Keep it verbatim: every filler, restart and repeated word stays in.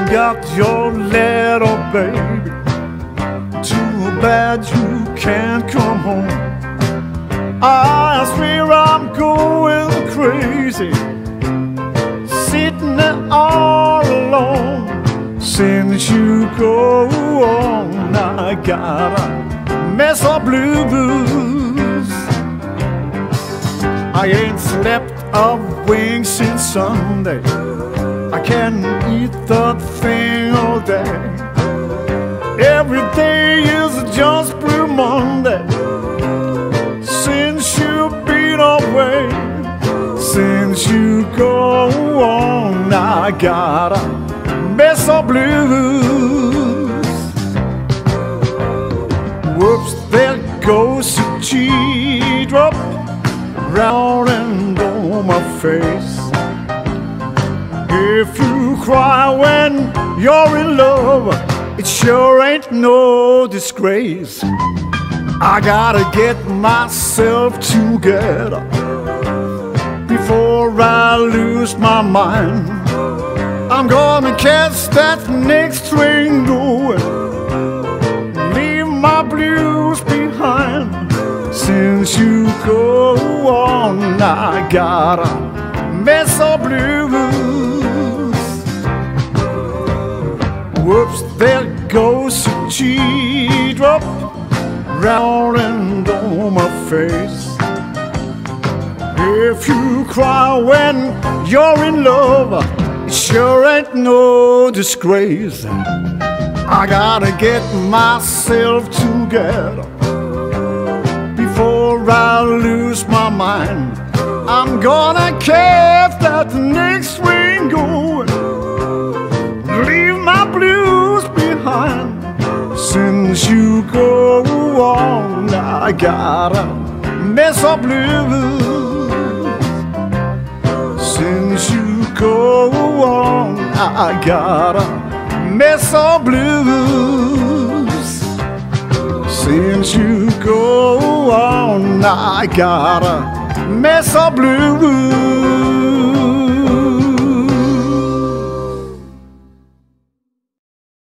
got your letter, baby. Too bad you can't come home. I swear I'm going crazy, sitting there all alone. Since you go on, I got a mess of blues. I ain't slept a wink since Sunday. I can't eat the thing all day. Every day is just Blue Monday since you've been away. Since you go on, I got a mess of blues. Whoops, there goes a G-drop round and on my face. If you cry when you're in love, it sure ain't no disgrace. I gotta get myself together before I lose my mind. I'm gonna catch that next train going, leave my blues behind. Since you go on, I got a mess of blues. Whoops, there goes a G-drop round and on my face. If you cry when you're in love, it sure ain't no disgrace. I gotta get myself together before I lose my mind. I'm gonna catch that next train going, leave my blues behind. Since you go on, I got a mess of blues. Since you go on, I got a mess of blues. Since you go on, I got a mess of blues.